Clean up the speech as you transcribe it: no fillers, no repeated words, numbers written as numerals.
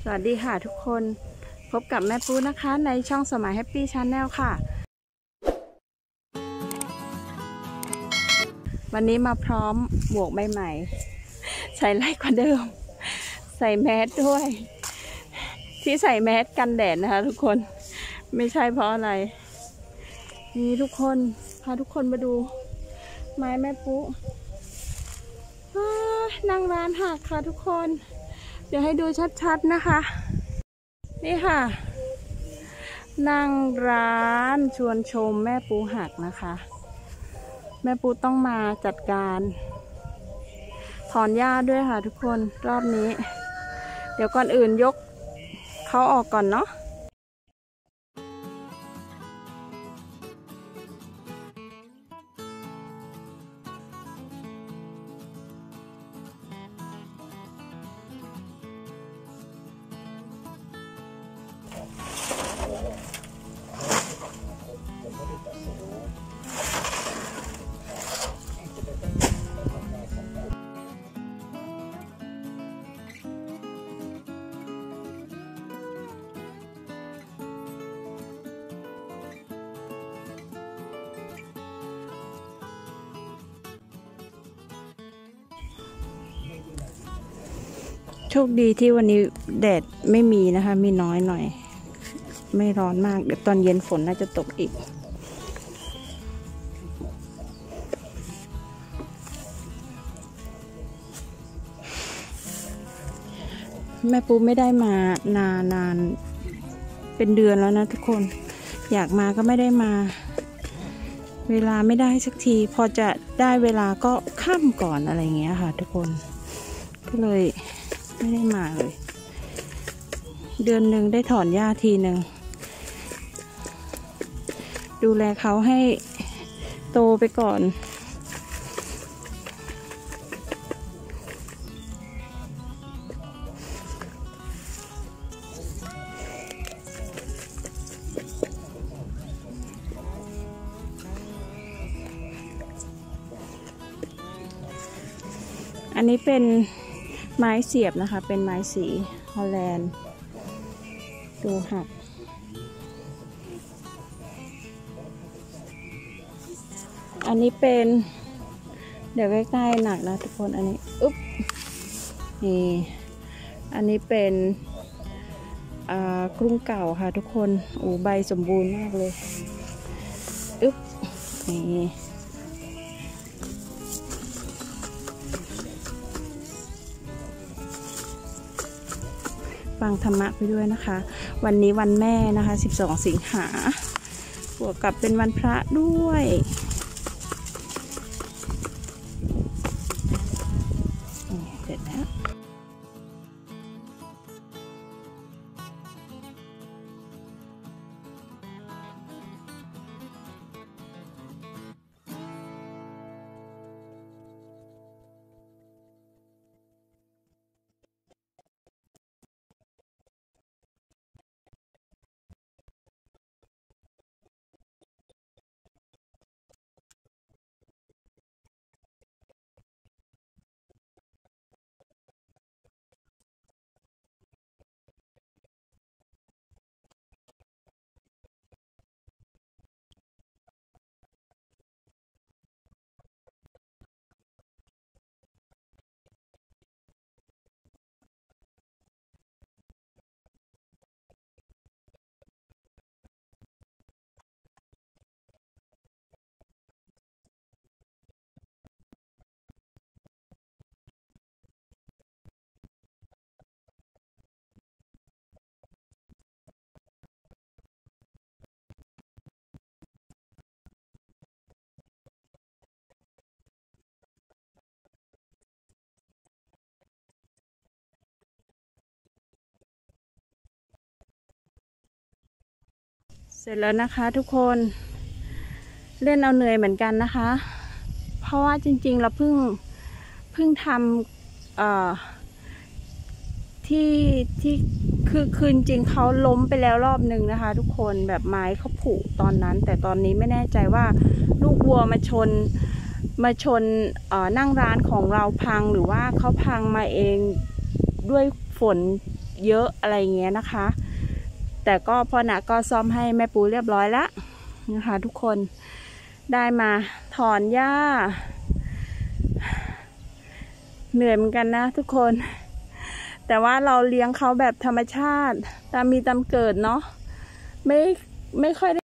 สวัสดีค่ะทุกคนพบกับแม่ปูนะคะในช่องสมัยแฮปปี้ชาแนลค่ะวันนี้มาพร้อมหมวกใหม่ๆใส่ไล่กว่าเดิมใส่แมสด้วยที่ใส่แมสกันแดดนะคะทุกคนไม่ใช่เพราะอะไรนี่ทุกคนพาทุกคนมาดูไม้แม่ปูนั่งร้านหักค่ะทุกคนเดี๋ยวให้ดูชัดๆนะคะนี่ค่ะนั่งร้านชวนชมแม่ปูหักนะคะแม่ปูต้องมาจัดการถอนหญ้าด้วยค่ะทุกคนรอบนี้เดี๋ยวก่อนอื่นยกเขาออกก่อนเนาะโชคดีที่วันนี้แดดไม่มีนะคะมีน้อยหน่อยไม่ร้อนมากเดี๋ยวตอนเย็นฝนน่าจะตกอีกแม่ปูไม่ได้มานานเป็นเดือนแล้วนะทุกคนอยากมาก็ไม่ได้มาเวลาไม่ได้สักทีพอจะได้เวลาก็ค่ำก่อนอะไรเงี้ยค่ะทุกคนก็เลยไม่ได้มาเลยเดือนหนึ่งได้ถอนหญ้าทีหนึ่งดูแลเขาให้โตไปก่อนอันนี้เป็นไม้เสียบนะคะเป็นไม้สีฮอลแลนด์ดูหักอันนี้เป็นเดี๋ยวใกล้ๆหนักนะทุกคนอันนี้อุ๊บนี่อันนี้เป็นกรุงเก่าค่ะทุกคนโอ้ใบสมบูรณ์มากเลยอุ๊บนี่ฟังธรรมะไปด้วยนะคะวันนี้วันแม่นะคะ12 สิงหาบวกกับเป็นวันพระด้วยเสร็จแล้วเสร็จแล้วนะคะทุกคนเล่นเอาเหนื่อยเหมือนกันนะคะเพราะว่าจริงๆเราเพิ่งทำที่คือจริงเขาล้มไปแล้วรอบหนึ่งนะคะทุกคนแบบไม้เขาผุตอนนั้นแต่ตอนนี้ไม่แน่ใจว่าลูกวัวมาชนนั่งร้านของเราพังหรือว่าเขาพังมาเองด้วยฝนเยอะอะไรเงี้ยนะคะ แต่ก็พ่อหนักก็ซ่อมให้แม่ปูเรียบร้อยแล้วนะคะทุกคนได้มาถอนหญ้าเหนื่อยเหมือนกันนะทุกคนแต่ว่าเราเลี้ยงเขาแบบธรรมชาติตามมีตามเกิดเนาะไม่ค่อยได้